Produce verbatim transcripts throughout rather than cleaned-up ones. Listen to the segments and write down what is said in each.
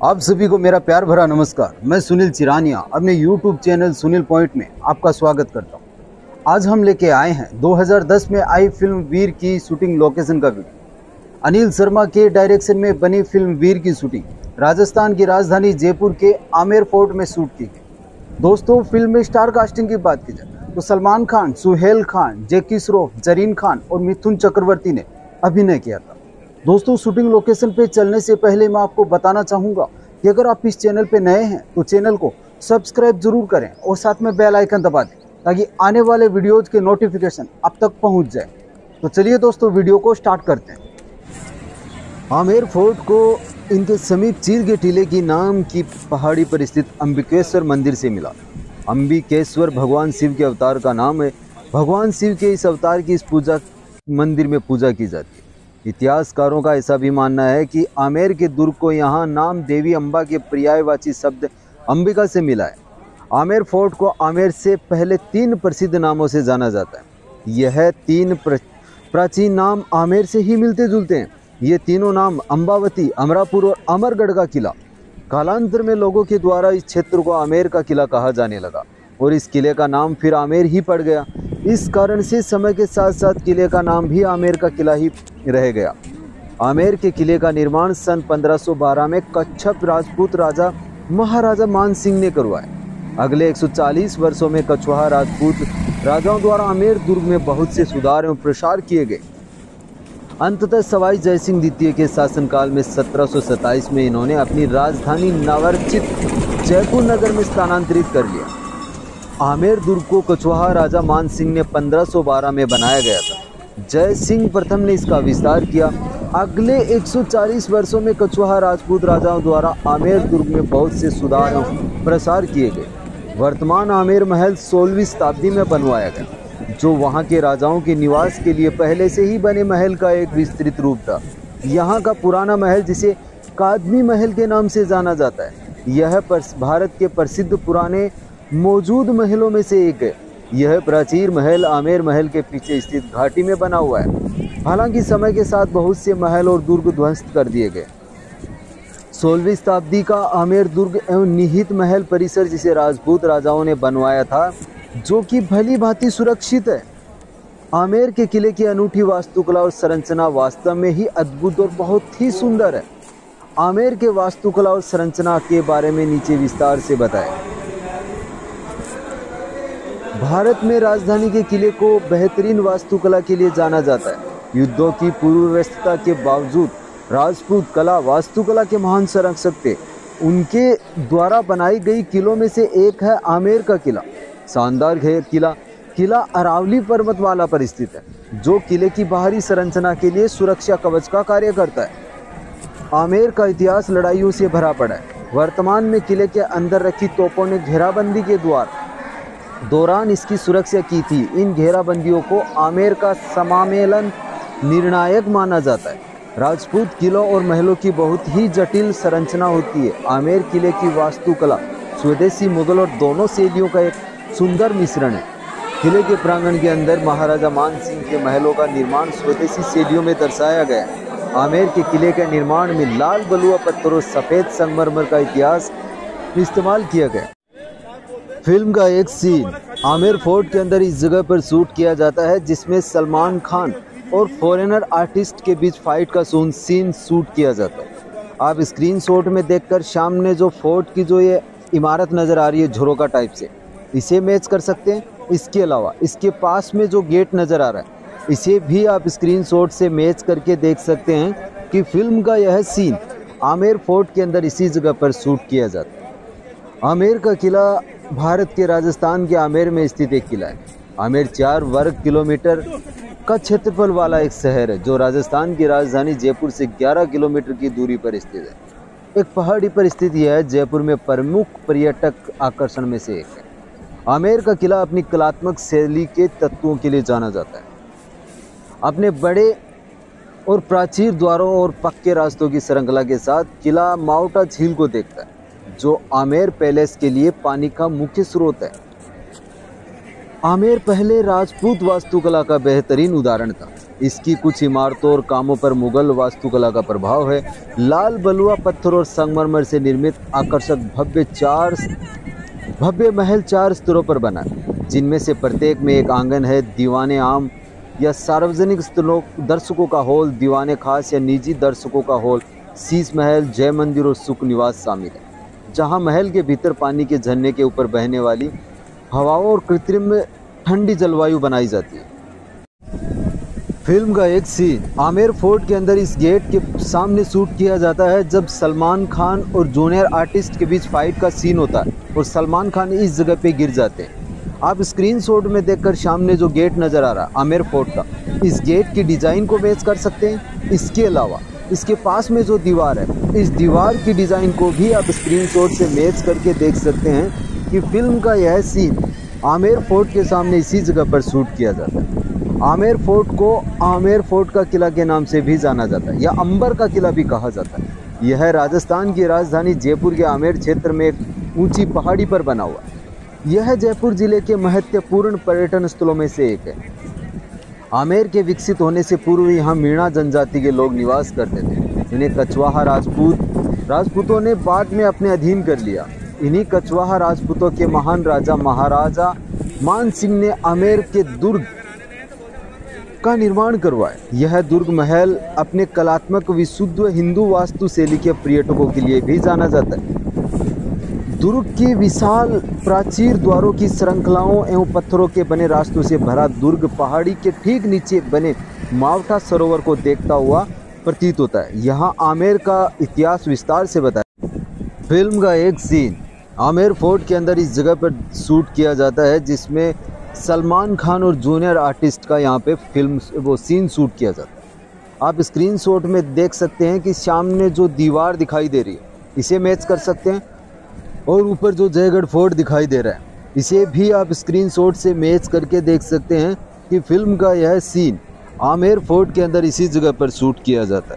आप सभी को मेरा प्यार भरा नमस्कार। मैं सुनील चिरानिया अपने यूट्यूब चैनल सुनील पॉइंट में आपका स्वागत करता हूं। आज हम लेके आए हैं दो हज़ार दस में आई फिल्म वीर की शूटिंग लोकेशन का वीडियो। अनिल शर्मा के डायरेक्शन में बनी फिल्म वीर की शूटिंग राजस्थान की राजधानी जयपुर के आमेर फोर्ट में शूट की गई। दोस्तों, फिल्म में स्टार कास्टिंग की बात की जाए तो सलमान खान, सुहेल खान, जैकी श्रॉफ, जरीन खान और मिथुन चक्रवर्ती ने अभिनय किया था। दोस्तों, शूटिंग लोकेशन पे चलने से पहले मैं आपको बताना चाहूँगा कि अगर आप इस चैनल पे नए हैं तो चैनल को सब्सक्राइब जरूर करें और साथ में बेल आइकन दबा दें ताकि आने वाले वीडियोज़ के नोटिफिकेशन आप तक पहुंच जाए। तो चलिए दोस्तों, वीडियो को स्टार्ट करते हैं। आमेर फोर्ट को इनके समीप चीर के टीले की नाम की पहाड़ी पर स्थित अंबिकेश्वर मंदिर से मिला। अंबिकेश्वर भगवान शिव के अवतार का नाम है। भगवान शिव के इस अवतार की इस पूजा मंदिर में पूजा की जाती है। इतिहासकारों का ऐसा भी मानना है कि आमेर के दुर्ग को यहाँ नाम देवी अम्बा के पर्यायवाची शब्द अंबिका से मिला है। आमेर फोर्ट को आमेर से पहले तीन प्रसिद्ध नामों से जाना जाता है। यह तीन प्राचीन नाम आमेर से ही मिलते जुलते हैं। ये तीनों नाम अम्बावती, अमरापुर और अमरगढ़ का किला। कालांतर में लोगों के द्वारा इस क्षेत्र को आमेर का किला कहा जाने लगा और इस किले का नाम फिर आमेर ही पड़ गया। इस कारण से समय के साथ साथ किले का नाम भी आमेर का किला ही रह गया। आमेर के किले का निर्माण सन पंद्रह सौ बारह में कच्छप राजपूत राजा महाराजा मान सिंह ने करवाया। अगले एक सौ चालीस वर्षों में कछवाहा राजपूत राजाओं द्वारा आमेर दुर्ग में बहुत से सुधार एवं प्रसार किए गए। अंततः सवाई जयसिंह द्वितीय के शासनकाल में सत्रह सौ सत्ताईस में इन्होंने अपनी राजधानी नवरचित जयपुर नगर में स्थानांतरित कर लिया। आमेर दुर्ग को कछवाहा राजा मान सिंह ने पंद्रह सौ बारह में बनाया गया था। जय सिंह प्रथम ने इसका विस्तार किया। अगले एक सौ चालीस वर्षों में कछवाहा राजपूत राजाओं द्वारा आमेर दुर्ग में बहुत से सुधार और प्रसार किए गए। वर्तमान आमेर महल सोलहवीं शताब्दी में बनवाया गया, जो वहां के राजाओं के निवास के लिए पहले से ही बने महल का एक विस्तृत रूप था। यहाँ का पुराना महल, जिसे कादमी महल के नाम से जाना जाता है, यह भारत के प्रसिद्ध पुराने मौजूद महलों में से एक है। यह प्राचीन महल आमेर महल के पीछे स्थित घाटी में बना हुआ है। हालांकि समय के साथ बहुत से महल और दुर्ग ध्वस्त कर दिए गए। सोलहवीं शताब्दी का आमेर दुर्ग एवं निहित महल परिसर, जिसे राजपूत राजाओं ने बनवाया था, जो कि भली भांति सुरक्षित है। आमेर के किले की अनूठी वास्तुकला और संरचना वास्तव में ही अद्भुत और बहुत ही सुंदर है। आमेर के वास्तुकला और संरचना के बारे में नीचे विस्तार से बताएं। भारत में राजधानी के किले को बेहतरीन वास्तुकला के लिए जाना जाता है। युद्धों की पूर्वावस्था के बावजूद राजपूत कला वास्तुकला के महान संरक्षक थे। उनके द्वारा बनाई गई किलों में से एक है आमेर का किला। शानदार है किला किला अरावली पर्वतमाला पर स्थित है, जो किले की बाहरी संरचना के लिए सुरक्षा कवच का कार्य करता है। आमेर का इतिहास लड़ाइयों से भरा पड़ा है। वर्तमान में किले के अंदर रखी तोपों ने घेराबंदी के द्वार दौरान इसकी सुरक्षा की थी। इन घेराबंदियों को आमेर का समामेलन निर्णायक माना जाता है। राजपूत किलों और महलों की बहुत ही जटिल संरचना होती है। आमेर किले की वास्तुकला स्वदेशी, मुगल और दोनों शैलियों का एक सुंदर मिश्रण है। किले के प्रांगण के अंदर महाराजा मान सिंह के महलों का निर्माण स्वदेशी शैलियों में दर्शाया गया है। आमेर के किले के निर्माण में लाल बलुआ पत्थर और सफ़ेद संगमरमर का इतिहास इस्तेमाल किया गया। फिल्म का एक सीन आमेर फोर्ट के अंदर इस जगह पर शूट किया जाता है, जिसमें सलमान खान और फॉरेनर आर्टिस्ट के बीच फाइट का सीन शूट किया जाता है। आप स्क्रीनशॉट में देखकर सामने जो फोर्ट की जो ये इमारत नज़र आ रही है झरोका टाइप से, इसे मैच कर सकते हैं। इसके अलावा इसके पास में जो गेट नज़र आ रहा है, इसे भी आप स्क्रीनशॉट से मैच करके देख सकते हैं कि फिल्म का यह सीन आमेर फोर्ट के अंदर इसी जगह पर शूट किया जाता है। आमेर का किला भारत के राजस्थान के आमेर में स्थित एक किला है। आमेर चार वर्ग किलोमीटर का क्षेत्रफल वाला एक शहर है, जो राजस्थान की राजधानी जयपुर से ग्यारह किलोमीटर की दूरी पर स्थित है। एक पहाड़ी पर स्थित यह है जयपुर में प्रमुख पर्यटक आकर्षण में से एक है। आमेर का किला अपनी कलात्मक शैली के तत्वों के लिए जाना जाता है। अपने बड़े और प्राचीर द्वारों और पक्के रास्तों की श्रृंखला के साथ किला माउटा झील को देखता है, जो आमेर पैलेस के लिए पानी का मुख्य स्रोत है। आमेर पहले राजपूत वास्तुकला का बेहतरीन उदाहरण था। इसकी कुछ इमारतों और कामों पर मुगल वास्तुकला का प्रभाव है। लाल बलुआ पत्थर और संगमरमर से निर्मित आकर्षक भव्य चार भव्य महल चार स्तरों पर बना है, जिनमें से प्रत्येक में एक आंगन है। दीवाने आम या सार्वजनिक स्थलों दर्शकों का हॉल, दीवाने खास या निजी दर्शकों का हॉल, शीश महल, जय मंदिर और सुख निवास शामिल है, जहां महल के भीतर पानी के झरने के ऊपर बहने वाली हवाओं और कृत्रिम ठंडी जलवायु बनाई जाती है। फिल्म का एक सीन आमेर फोर्ट के अंदर इस गेट के सामने शूट किया जाता है, जब सलमान खान और जूनियर आर्टिस्ट के बीच फाइट का सीन होता है और सलमान खान इस जगह पे गिर जाते हैं। आप स्क्रीनशॉट में देखकर सामने जो गेट नज़र आ रहा है आमेर फोर्ट का, इस गेट की डिज़ाइन को मैच कर सकते हैं। इसके अलावा इसके पास में जो दीवार है, इस दीवार की डिज़ाइन को भी आप स्क्रीनशॉट से मैच करके देख सकते हैं कि फिल्म का यह सीन आमेर फोर्ट के सामने इसी जगह पर शूट किया जाता है। आमेर फोर्ट को आमेर फोर्ट का किला के नाम से भी जाना जाता है या अंबर का किला भी कहा जाता है। यह राजस्थान की राजधानी जयपुर के आमेर क्षेत्र में एक ऊंची पहाड़ी पर बना हुआ है। यह जयपुर जिले के महत्वपूर्ण पर्यटन स्थलों में से एक है। आमेर के विकसित होने से पूर्व यहाँ मीणा जनजाति के लोग निवास करते थे। इन्हें कछवाहा राजपूत राजपूतों ने बाद में अपने अधीन कर लिया। इन्हीं कछवाहा राजपूतों के महान राजा महाराजा मान सिंह ने आमेर के दुर्ग का निर्माण करवाया। यह दुर्ग महल अपने कलात्मक विशुद्ध हिंदू वास्तु शैली के पर्यटकों के लिए भी जाना जाता है। दुर्ग की विशाल प्राचीर द्वारों की श्रृंखलाओं एवं पत्थरों के बने रास्तों से भरा दुर्ग पहाड़ी के ठीक नीचे बने मावठा सरोवर को देखता हुआ प्रतीत होता है। यहाँ आमेर का इतिहास विस्तार से बताया। फिल्म का एक सीन आमेर फोर्ट के अंदर इस जगह पर शूट किया जाता है, जिसमें सलमान खान और जूनियर आर्टिस्ट का यहाँ पे फिल्म वो सीन शूट किया जाता है। आप स्क्रीनशॉट में देख सकते हैं कि सामने जो दीवार दिखाई दे रही है, इसे मैच कर सकते हैं, और ऊपर जो जयगढ़ फोर्ट दिखाई दे रहा है, इसे भी आप स्क्रीनशॉट से मैच करके देख सकते हैं कि फिल्म का यह सीन आमेर फोर्ट के अंदर इसी जगह पर शूट किया जाता है।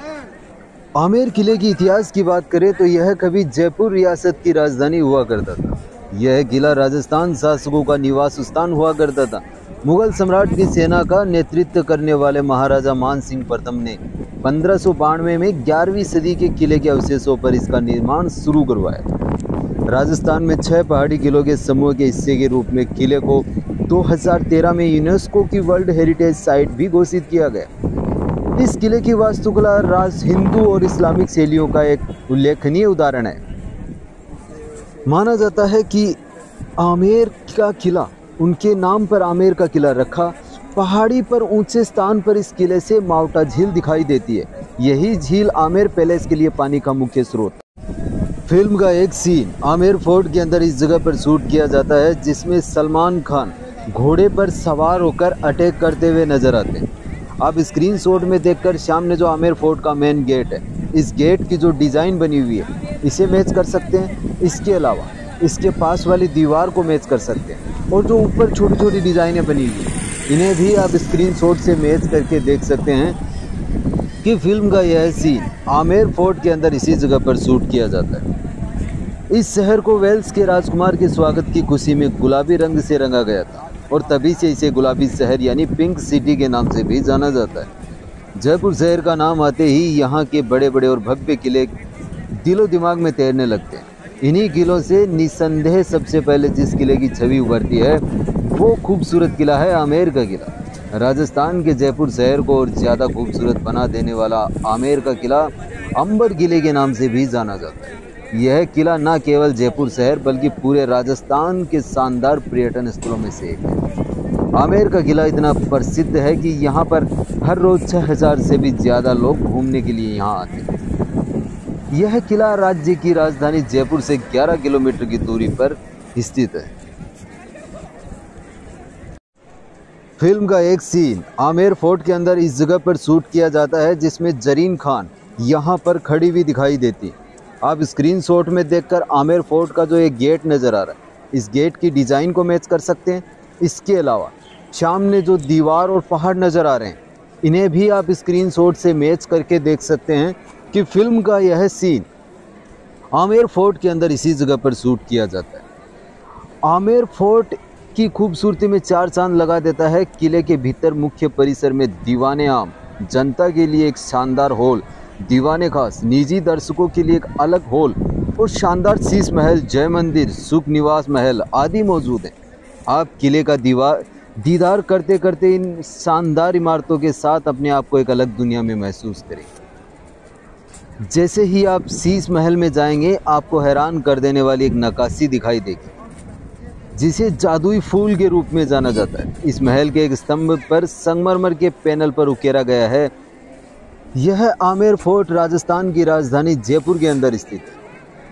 आमेर किले की इतिहास की बात करें तो यह कभी जयपुर रियासत की राजधानी हुआ करता था। यह किला राजस्थान शासकों का निवास स्थान हुआ करता था। मुगल सम्राट की सेना का नेतृत्व करने वाले महाराजा मान सिंह प्रथम ने पंद्रह सौ बानवे में ग्यारहवीं सदी के किले के अवशेषों पर इसका निर्माण शुरू करवाया। राजस्थान में छह पहाड़ी किलों के समूह के हिस्से के रूप में किले को दो हज़ार तेरह में यूनेस्को की वर्ल्ड हेरिटेज साइट भी घोषित किया गया। इस किले की वास्तुकला राज हिंदू और इस्लामिक शैलियों का एक उल्लेखनीय उदाहरण है। माना जाता है कि आमेर का किला उनके नाम पर आमेर का किला रखा। पहाड़ी पर ऊंचे स्थान पर इस किले से मावठा झील दिखाई देती है। यही झील आमेर पैलेस के लिए पानी का मुख्य स्रोत। फिल्म का एक सीन आमेर फोर्ट के अंदर इस जगह पर शूट किया जाता है, जिसमें सलमान खान घोड़े पर सवार होकर अटैक करते हुए नजर आते हैं। आप स्क्रीनशॉट में देखकर सामने जो आमेर फोर्ट का मेन गेट है, इस गेट की जो डिज़ाइन बनी हुई है, इसे मैच कर सकते हैं। इसके अलावा इसके पास वाली दीवार को मैच कर सकते हैं, और जो ऊपर छोटी छोटी डिज़ाइनें बनी हुई हैं, इन्हें भी आप स्क्रीनशॉट से मैच करके देख सकते हैं कि फिल्म का यह सीन आमेर फोर्ट के अंदर इसी जगह पर शूट किया जाता है। इस शहर को वेल्स के राजकुमार के स्वागत की खुशी में गुलाबी रंग से रंगा गया था, और तभी से इसे गुलाबी शहर यानी पिंक सिटी के नाम से भी जाना जाता है। जयपुर शहर का नाम आते ही यहाँ के बड़े बड़े और भव्य किले दिलो दिमाग में तैरने लगते हैं। इन्हीं किलों से निसंदेह सबसे पहले जिस किले की छवि उभरती है, वो खूबसूरत किला है आमेर का किला। राजस्थान के जयपुर शहर को और ज़्यादा खूबसूरत बना देने वाला आमेर का किला अंबर किले के नाम से भी जाना जाता है। यह किला न केवल जयपुर शहर बल्कि पूरे राजस्थान के शानदार पर्यटन स्थलों में से एक है। आमेर का किला इतना प्रसिद्ध है कि यहाँ पर हर रोज़ छः हज़ार से भी ज़्यादा लोग घूमने के लिए यहाँ आते हैं। यह किला राज्य की राजधानी जयपुर से ग्यारह किलोमीटर की दूरी पर स्थित है। फिल्म का एक सीन आमेर फोर्ट के अंदर इस जगह पर शूट किया जाता है, जिसमें जरीन खान यहाँ पर खड़ी हुई दिखाई देती है। आप स्क्रीनशॉट में देखकर आमेर फोर्ट का जो एक गेट नज़र आ रहा है, इस गेट की डिज़ाइन को मैच कर सकते हैं। इसके अलावा सामने जो दीवार और पहाड़ नज़र आ रहे हैं, इन्हें भी आप स्क्रीनशॉट से मैच करके देख सकते हैं कि फिल्म का यह सीन आमेर फोर्ट के अंदर इसी जगह पर शूट किया जाता है। आमेर फोर्ट की खूबसूरती में चार चांद लगा देता है। किले के भीतर मुख्य परिसर में दीवाने आम जनता के लिए एक शानदार हॉल, दीवाने खास निजी दर्शकों के लिए एक अलग हॉल और शानदार शीश महल, जय मंदिर, सुख निवास महल आदि मौजूद हैं। आप किले का दीवार दीदार करते करते इन शानदार इमारतों के साथ अपने आप को एक अलग दुनिया में महसूस करें। जैसे ही आप शीश महल में जाएंगे, आपको हैरान कर देने वाली एक नक्काशी दिखाई देगी जिसे जादुई फूल के रूप में जाना जाता है। इस महल के एक स्तंभ पर संगमरमर के पैनल पर उकेरा गया है। यह आमेर फोर्ट राजस्थान की राजधानी जयपुर के अंदर स्थित है।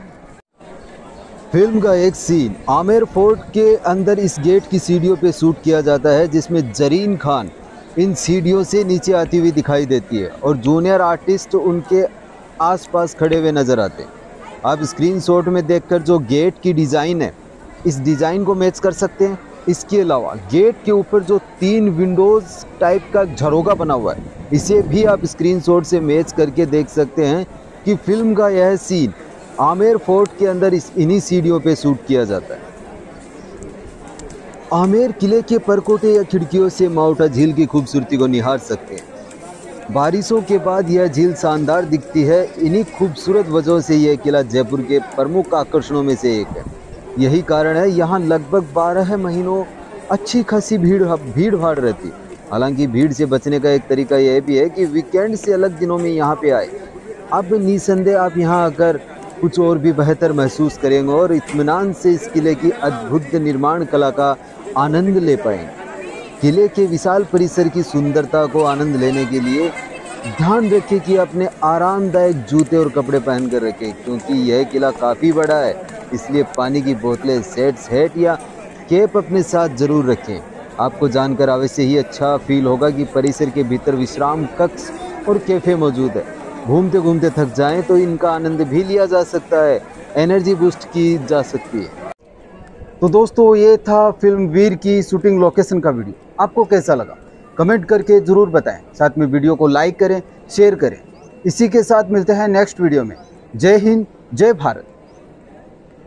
फिल्म का एक सीन आमेर फोर्ट के अंदर इस गेट की सीढ़ियों पे शूट किया जाता है, जिसमें जरीन खान इन सीढ़ियों से नीचे आती हुई दिखाई देती है और जूनियर आर्टिस्ट उनके आसपास खड़े हुए नजर आते हैं। आप स्क्रीनशॉट में देखकर जो गेट की डिज़ाइन है, इस डिज़ाइन को मैच कर सकते हैं। इसके अलावा गेट के ऊपर जो तीन विंडोज़ टाइप का झरोगा बना हुआ है, इसे भी आप स्क्रीनशॉट से मैच करके देख सकते हैं कि फिल्म का यह सीन आमेर फोर्ट के अंदर इस इन्हीं सीढ़ियों पे शूट किया जाता है। आमेर किले के परकोटे या खिड़कियों से माउटा झील की खूबसूरती को निहार सकते हैं। बारिशों के बाद यह झील शानदार दिखती है। इन्हीं खूबसूरत वजहों से यह किला जयपुर के प्रमुख आकर्षणों में से एक है। यही कारण है यहाँ लगभग बारह महीनों अच्छी खासी भीड़ भीड़ भाड़ रहती है। हालांकि भीड़ से बचने का एक तरीका यह भी है कि वीकेंड से अलग दिनों में यहाँ पे आए। अब निसंदेह आप यहाँ आकर कुछ और भी बेहतर महसूस करेंगे और इत्मीनान से इस किले की अद्भुत निर्माण कला का आनंद ले पाएंगे। किले के विशाल परिसर की सुंदरता को आनंद लेने के लिए ध्यान रखें कि अपने आरामदायक जूते और कपड़े पहन कर रखें, क्योंकि यह किला काफ़ी बड़ा है। इसलिए पानी की बोतलें, सेट्स, हैट या कैप अपने साथ ज़रूर रखें। आपको जानकर अवश्य ही अच्छा फील होगा कि परिसर के भीतर विश्राम कक्ष और कैफ़े मौजूद है। घूमते घूमते थक जाएं तो इनका आनंद भी लिया जा सकता है, एनर्जी बूस्ट की जा सकती है। तो दोस्तों, ये था फिल्म वीर की शूटिंग लोकेशन का वीडियो। आपको कैसा लगा कमेंट करके ज़रूर बताएं। साथ में वीडियो को लाइक करें, शेयर करें। इसी के साथ मिलते हैं नेक्स्ट वीडियो में। जय हिंद, जय भारत।